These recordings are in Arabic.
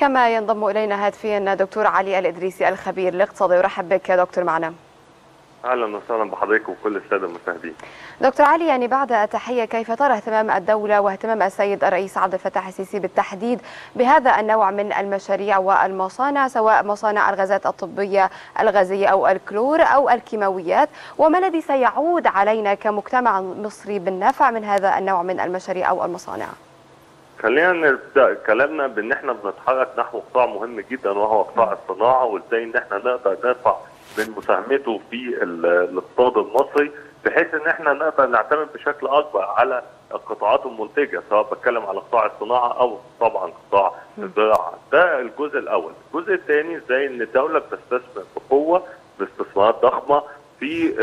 كما ينضم إلينا هاتفيا دكتور علي الإدريسي الخبير الاقتصادي. ورحب بك يا دكتور معنا. اهلا وسهلا بحضرتك وكل الساده المشاهدين. دكتور علي، بعد التحيه، كيف ترى اهتمام الدوله واهتمام السيد الرئيس عبد الفتاح السيسي بالتحديد بهذا النوع من المشاريع والمصانع، سواء مصانع الغازات الطبيه الغازيه او الكلور او الكيماويات، وما الذي سيعود علينا كمجتمع مصري بالنفع من هذا النوع من المشاريع او المصانع؟ خلينا نبدا كلامنا بان احنا بنتحرك نحو قطاع مهم جدا وهو قطاع الصناعه، وازاي ان احنا نقدر نرفع من مساهمته في الاقتصاد المصري بحيث ان احنا نقدر نعتمد بشكل اكبر على القطاعات المنتجه، سواء بتكلم على قطاع الصناعه او طبعا قطاع الزراعه. ده الجزء الاول. الجزء الثاني ازاي ان الدوله بتستثمر بقوه باستثمارات ضخمه في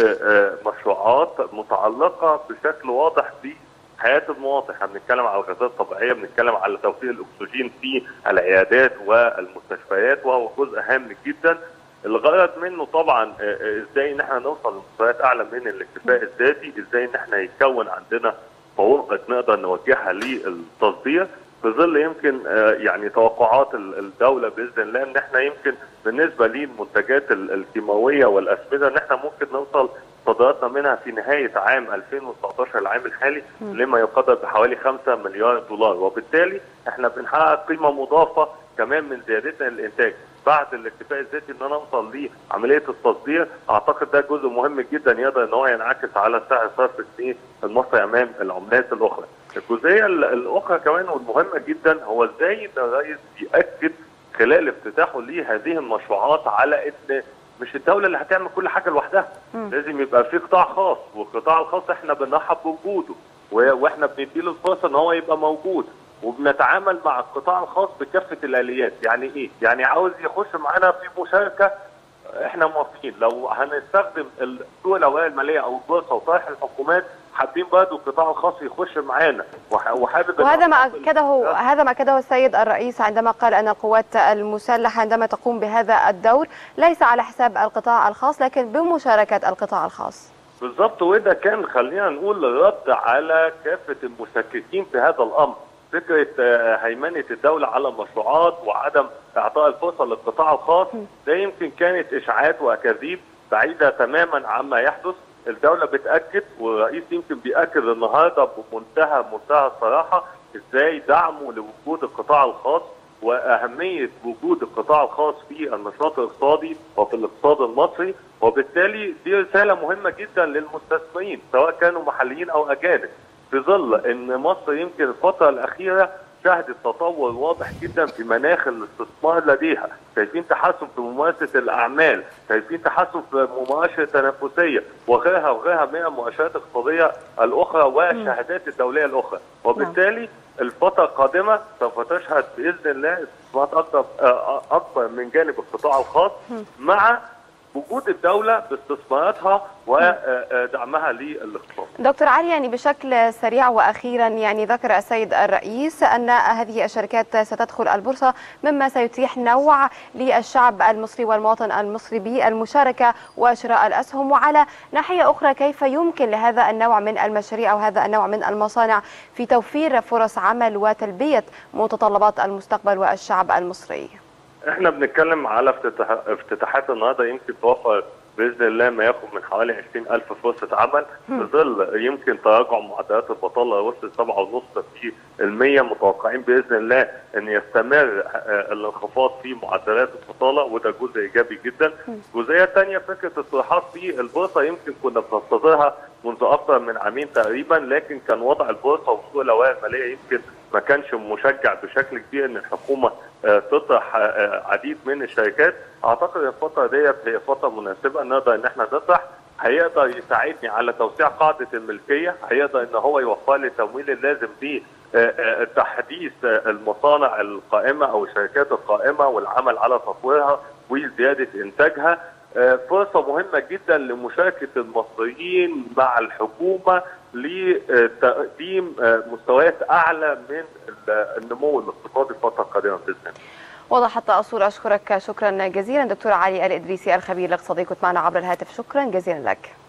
مشروعات متعلقه بشكل واضح بحياه المواطن. احنا بنتكلم على الغازات الطبيعيه، بنتكلم على توفير الاكسجين في العيادات والمستشفيات، وهو جزء هام جدا. الغرض منه طبعا ازاي ان احنا نوصل لمستويات اعلى من الاكتفاء الذاتي، ازاي ان احنا يتكون عندنا فوائد نقدر نوجهها للتصدير في ظل يمكن يعني توقعات الدوله باذن الله ان احنا يمكن بالنسبه للمنتجات الكيماويه والاسمده ان احنا ممكن نوصل صادراتنا منها في نهايه عام 2019 العام الحالي لما يقدر بحوالي 5 مليار دولار، وبالتالي احنا بنحقق قيمه مضافه كمان من زيادتنا للانتاج بعد الاكتفاء الذاتي ان انا اوصل لعمليه التصدير. اعتقد ده جزء مهم جدا يقدر ان هو ينعكس على سعر صرف الجنيه المصري امام العملات الاخرى. الجزئيه الاخرى كمان والمهمه جدا هو ازاي ان الرئيس ياكد خلال افتتاحه لهذه المشروعات على ان مش الدوله اللي هتعمل كل حاجه لوحدها، لازم يبقى في قطاع خاص، والقطاع الخاص احنا بنرحب بوجوده واحنا بنديله الفرصه ان هو يبقى موجود، وبنتعامل مع القطاع الخاص بكافه الاليات. يعني ايه؟ يعني عاوز يخش معانا في مشاركه احنا موافقين. لو هنستخدم سوق الاوراق الماليه او البورصه وطرح الحكومات، حابين برضه القطاع الخاص يخش معانا وحابب. وهذا ما اكده السيد الرئيس عندما قال ان القوات المسلحه عندما تقوم بهذا الدور ليس على حساب القطاع الخاص لكن بمشاركه القطاع الخاص. بالظبط، وده كان خلينا نقول رد على كافه المشككين في هذا الامر. فكره هيمنه الدوله على المشروعات وعدم اعطاء الفرصه للقطاع الخاص ده يمكن كانت اشاعات واكاذيب بعيده تماما عما يحدث. الدوله بتاكد والرئيس يمكن بياكد النهارده بمنتهى الصراحه ازاي دعمه لوجود القطاع الخاص واهميه وجود القطاع الخاص في النشاط الاقتصادي وفي الاقتصاد المصري، وبالتالي دي رساله مهمه جدا للمستثمرين سواء كانوا محليين او اجانب، في ظل ان مصر يمكن الفتره الاخيره شهدت تطور واضح جدا في مناخ الاستثمار لديها. شايفين تحسن في ممارسه الاعمال، شايفين تحسن في المؤشر التنافسيه وغيرها من المؤشرات الاقتصاديه الاخرى والشهادات الدوليه الاخرى، وبالتالي الفتره القادمه سوف تشهد باذن الله استثمارات اكبر من جانب القطاع الخاص مع وجود الدولة باستثماراتها ودعمها للاقتصاد. دكتور علي، بشكل سريع وأخيرا، ذكر السيد الرئيس أن هذه الشركات ستدخل البورصة مما سيتيح نوع للشعب المصري والمواطن المصري بالمشاركة وشراء الأسهم. وعلى ناحية أخرى، كيف يمكن لهذا النوع من المشاريع أو هذا النوع من المصانع في توفير فرص عمل وتلبية متطلبات المستقبل والشعب المصري؟ احنا بنتكلم على افتتاحات النهارده يمكن توفر باذن الله ما ياخد من حوالي 20,000 فرصه عمل، في ظل يمكن تراجع معدلات البطاله وصلت 7.5%. متوقعين باذن الله ان يستمر الانخفاض في معدلات البطاله وده جزء ايجابي جدا. الجزئيه الثانيه فكره الصراحات في البورصه يمكن كنا بننتظرها منذ اكثر من عامين تقريبا، لكن كان وضع البورصه وسوق الاوراق الماليه يمكن ما كانش مشجع بشكل كبير ان الحكومه تطرح عديد من الشركات. اعتقد الفتره ديت هي فتره مناسبه نقدر ان احنا نطرح، هيقدر يساعدني على توسيع قاعده الملكيه، هيقدر ان هو يوفر لي التمويل اللازم لتحديث المصانع القائمه او الشركات القائمه والعمل على تطويرها وزياده انتاجها. فرصه مهمه جدا لمشاركه المصريين مع الحكومه لتقديم مستويات اعلى من النمو الاقتصادي الفتره القادمه باذن الله. وضحت الصورة. أشكرك شكرا جزيلا دكتور علي الإدريسي الخبير الاقتصادي، كنت معنا عبر الهاتف. شكرا جزيلا لك.